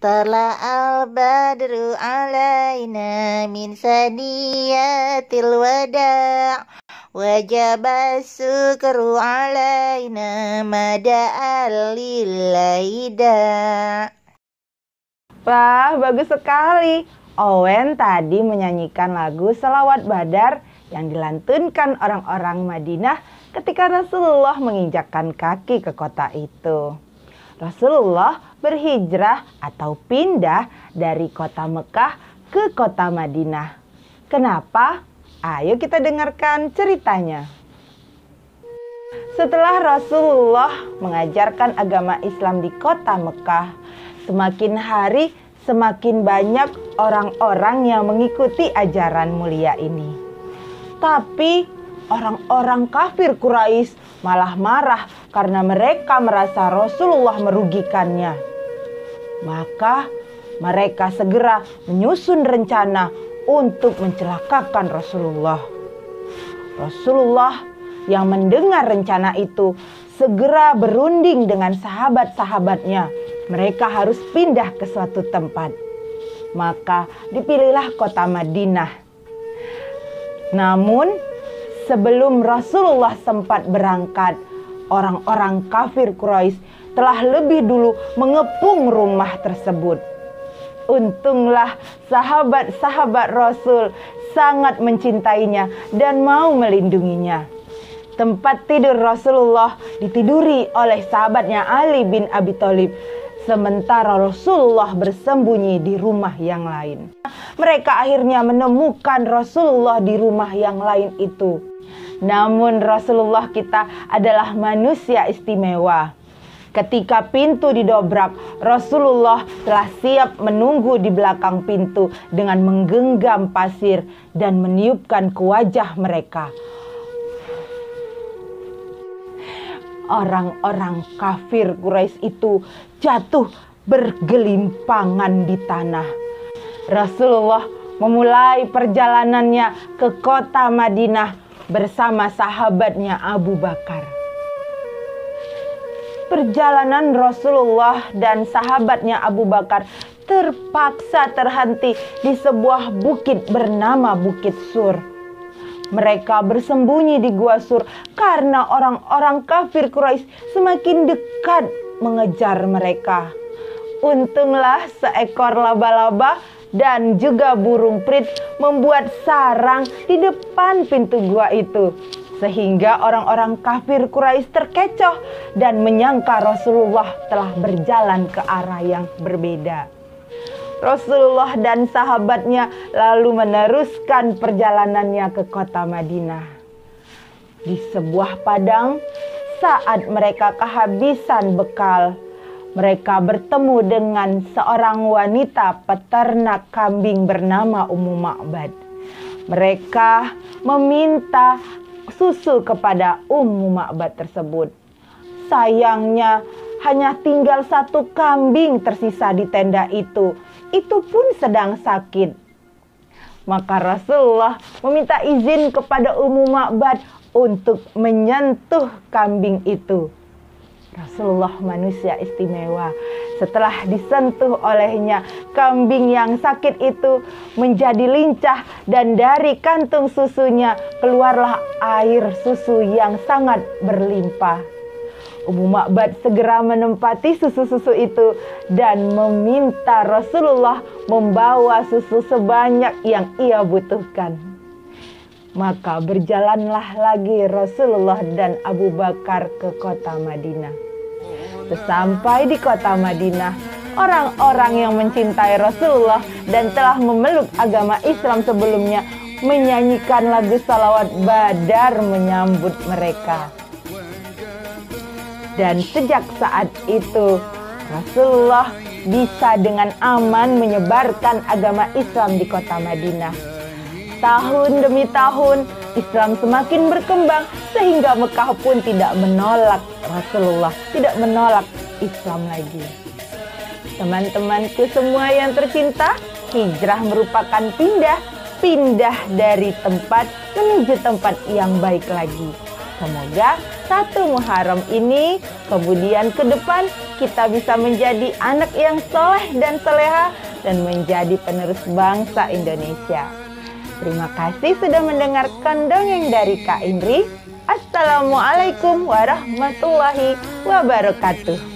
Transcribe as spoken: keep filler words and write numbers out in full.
Tala al-badru alaina min saniyatil wada' wajaba syukru alaina mada'al lillaida. Wah, bagus sekali. Owen tadi menyanyikan lagu Shalawat Badar yang dilantunkan orang-orang Madinah ketika Rasulullah menginjakkan kaki ke kota itu. Rasulullah berhijrah atau pindah dari kota Mekah ke kota Madinah. Kenapa? Ayo kita dengarkan ceritanya. Setelah Rasulullah mengajarkan agama Islam di kota Mekah, semakin hari semakin banyak orang-orang yang mengikuti ajaran mulia ini. Tapi orang-orang kafir Quraisy malah marah karena mereka merasa Rasulullah merugikannya. Maka mereka segera menyusun rencana untuk mencelakakan Rasulullah. Rasulullah yang mendengar rencana itu segera berunding dengan sahabat-sahabatnya. Mereka harus pindah ke suatu tempat. Maka dipilihlah kota Madinah. Namun sebelum Rasulullah sempat berangkat, orang-orang kafir Quraisy telah lebih dulu mengepung rumah tersebut. Untunglah sahabat-sahabat Rasul sangat mencintainya dan mau melindunginya. Tempat tidur Rasulullah ditiduri oleh sahabatnya Ali bin Abi Thalib, sementara Rasulullah bersembunyi di rumah yang lain. Mereka akhirnya menemukan Rasulullah di rumah yang lain itu. Namun Rasulullah kita adalah manusia istimewa. Ketika pintu didobrak, Rasulullah telah siap menunggu di belakang pintu dengan menggenggam pasir dan meniupkan ke wajah mereka. Orang-orang kafir Quraisy itu jatuh bergelimpangan di tanah. Rasulullah memulai perjalanannya ke kota Madinah bersama sahabatnya Abu Bakar. Perjalanan Rasulullah dan sahabatnya Abu Bakar terpaksa terhenti di sebuah bukit bernama Bukit Sur. Mereka bersembunyi di Gua Sur karena orang-orang kafir Quraisy semakin dekat mengejar mereka. Untunglah seekor laba-laba dan juga burung perit membuat sarang di depan pintu gua itu, sehingga orang-orang kafir Quraisy terkecoh dan menyangka Rasulullah telah berjalan ke arah yang berbeda. Rasulullah dan sahabatnya lalu meneruskan perjalanannya ke kota Madinah. Di sebuah padang, saat mereka kehabisan bekal, mereka bertemu dengan seorang wanita peternak kambing bernama Ummu Ma'bad. Mereka meminta susu kepada Ummu Ma'bad tersebut. Sayangnya hanya tinggal satu kambing tersisa di tenda itu. Itu pun sedang sakit. Maka Rasulullah meminta izin kepada Ummu Ma'bad untuk menyentuh kambing itu. Rasulullah manusia istimewa. Setelah disentuh olehnya, kambing yang sakit itu menjadi lincah dan dari kantung susunya keluarlah air susu yang sangat berlimpah. Ummu Ma'bad segera menempati susu-susu itu dan meminta Rasulullah membawa susu sebanyak yang ia butuhkan. Maka berjalanlah lagi Rasulullah dan Abu Bakar ke kota Madinah. Sesampai di kota Madinah, orang-orang yang mencintai Rasulullah dan telah memeluk agama Islam sebelumnya menyanyikan lagu Shalawat Badar menyambut mereka. Dan sejak saat itu Rasulullah bisa dengan aman menyebarkan agama Islam di kota Madinah. Tahun demi tahun Islam semakin berkembang sehingga Mekah pun tidak menolak Rasulullah, tidak menolak Islam lagi. Teman-temanku semua yang tercinta, hijrah merupakan pindah, pindah dari tempat menuju tempat yang baik lagi. Semoga satu Muharram ini, kemudian ke depan kita bisa menjadi anak yang soleh dan soleha dan menjadi penerus bangsa Indonesia. Terima kasih sudah mendengarkan dongeng dari Kak Indri. Assalamualaikum warahmatullahi wabarakatuh.